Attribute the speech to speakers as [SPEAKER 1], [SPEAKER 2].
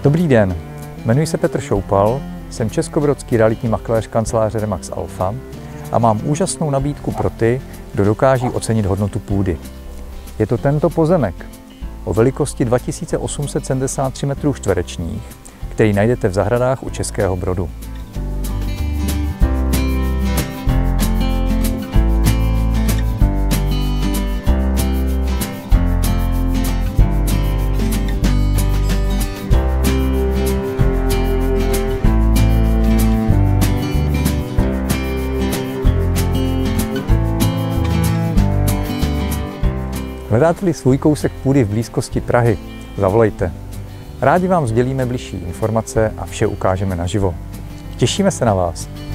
[SPEAKER 1] Dobrý den, jmenuji se Petr Šoupal, jsem českobrodský realitní makléř kanceláře Remax Alpha a mám úžasnou nabídku pro ty, kdo dokáží ocenit hodnotu půdy. Je to tento pozemek o velikosti 2873 m2, který najdete v zahradách u Českého Brodu. Hledáte-li svůj kousek půdy v blízkosti Prahy, zavolejte. Rádi vám sdělíme bližší informace a vše ukážeme naživo. Těšíme se na vás.